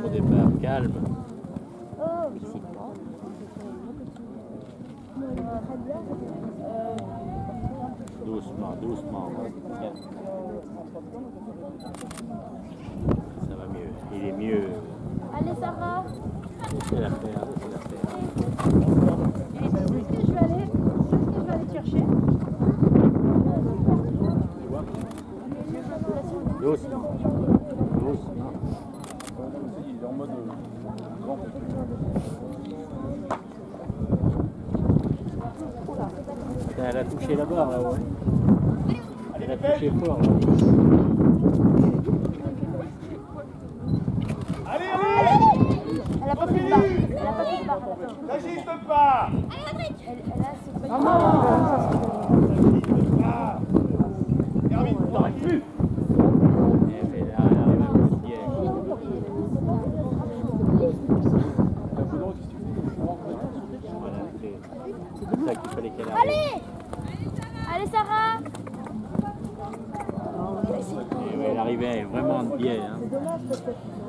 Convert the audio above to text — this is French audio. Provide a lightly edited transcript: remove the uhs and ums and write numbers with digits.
au départ, calme. Doucement, doucement. Ça va mieux, il est mieux. Allez Sarah. Laissez la faire, laissez la faire. Et tu sais ce que je vais aller te chercher. Doucement. Doucement. Il est en mode grand. Elle a touché la barre là, ouais. Elle a touché fort là. Allez, allez! Elle a pas fait de barre. Elle a pas fait de barre. N'agite pas! Elle a ce truc. Hermine, t'aurais pu! Elle fait là, elle arrive un peu de piège. Voilà, c'est comme ça qu'il fallait qu'elle arrive. Allez! Allez Sarah! Et ouais, elle arrivait vraiment de biais. Hein.